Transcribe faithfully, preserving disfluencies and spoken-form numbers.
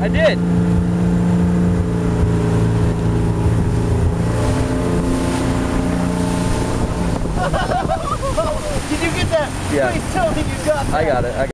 I did. Did you get that? Yeah. Please tell me you got that. I got it. I